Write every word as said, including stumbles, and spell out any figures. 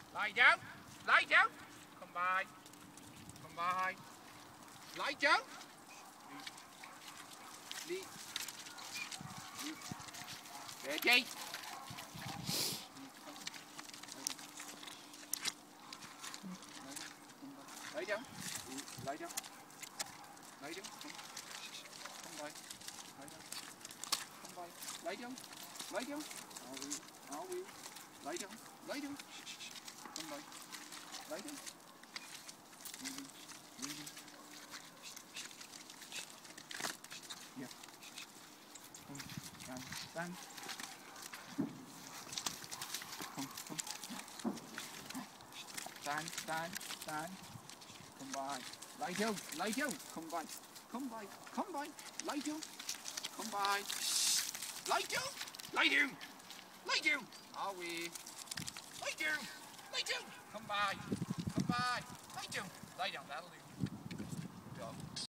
Lie down. Lie down. Come by. Come by. Lie down. Leave. Leave. Ready? Lie down. Lie down. Lie down. Come. Come by. Lie down. Come by. Lie down. Lie down. Are we? Are we? Lie down. Lie down. Come by. Lie down. Moving. Moving. Yeah. Come. Stand. Stand. Come. Come. Stand. Stand. Stand. Come by. Lie down. Lie down. Come by. Come by. Come by. Lie down. Come by. Lie down. Lie down. Lie down. Are we? Lie down. Lie down. Come by. Come by. Lie down. Lie down. That'll do. Good job.